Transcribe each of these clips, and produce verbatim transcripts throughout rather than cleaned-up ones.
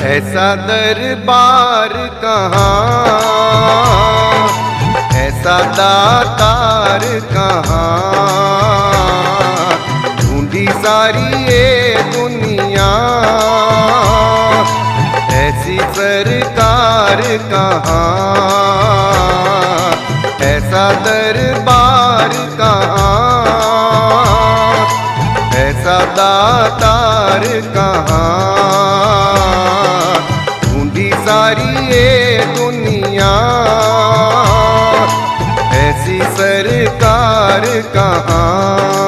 ऐसा दरबार कहाँ, ऐसा दातार कहाँ, ढूंढी सारी ये दुनिया, ऐसी सरकार कहाँ, ऐसा दरबार कहाँ, ऐसा दातार कहाँ, ढूंढी सारी ये दुनिया, ऐसी सरकार कहाँ।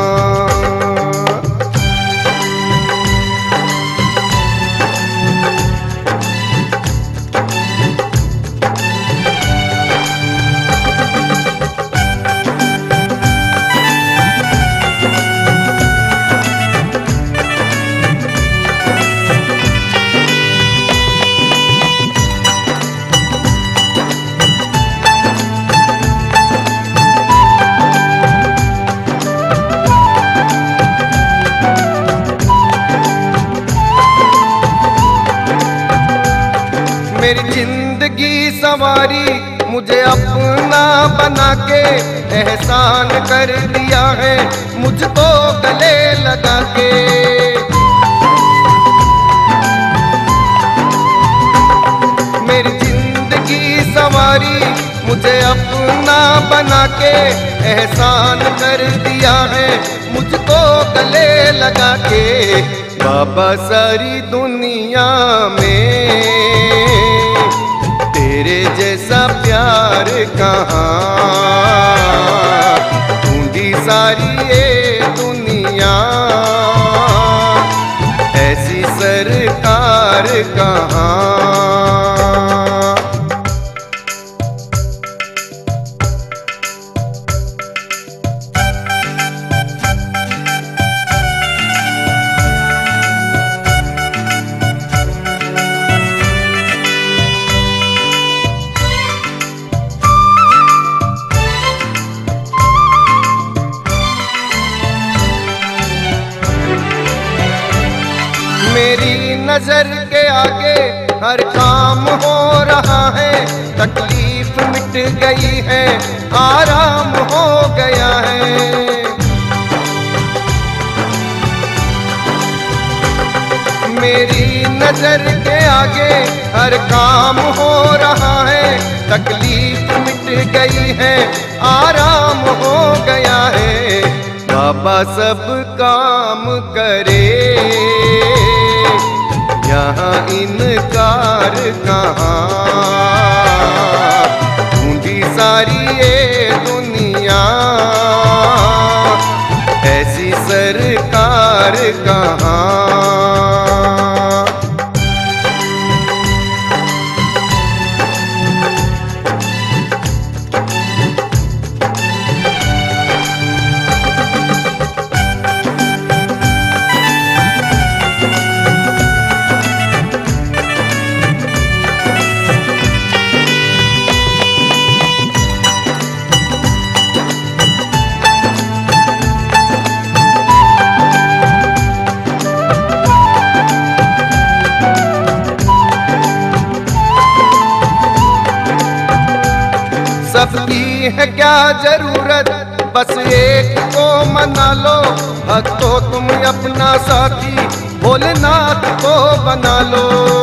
मेरी जिंदगी संवारी मुझे अपना बना के, एहसान कर दिया है मुझको गले लगा के। मेरी जिंदगी संवारी मुझे अपना बना के, एहसान कर दिया है मुझको गले लगा के। बाबा सारी दुनिया में तेरे जैसा प्यार कहाँ, ढूंढी सारी ये दुनिया, ऐसी सरकार कहाँ। मेरी नजर के आगे हर काम हो रहा है, तकलीफ मिट गई है, आराम हो गया है। मेरी नजर के आगे हर काम हो रहा है, तकलीफ मिट गई है, आराम हो गया है। बाबा सब काम करे, यहाँ इनकार कहाँ, ढूंढी सारी ये दुनिया, ऐसी सरकार कहाँ। सबकी है क्या जरूरत, बस एक को मना लो, भक्तों तुम अपना साथी भोलेनाथ को बना लो।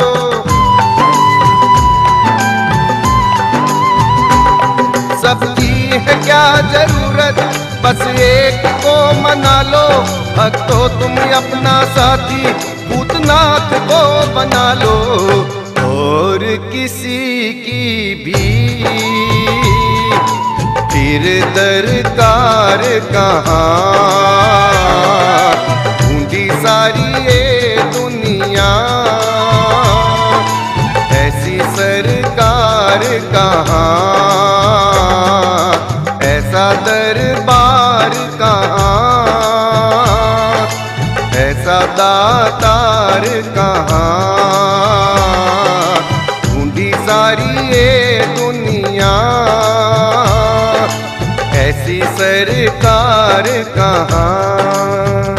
सबकी है क्या जरूरत, बस एक को मना लो, भक्तों तुम अपना साथी भूतनाथ को बना लो। और किसी की भी फिर दरकार कहाँ, ढूंढी सारी ये दुनिया, ऐसी सरकार कहाँ, ऐसा दरबार कहाँ, ऐसा दातार कहाँ, ढूंढी सारी ये दुनिया, ऐसी सरकार कहाँ।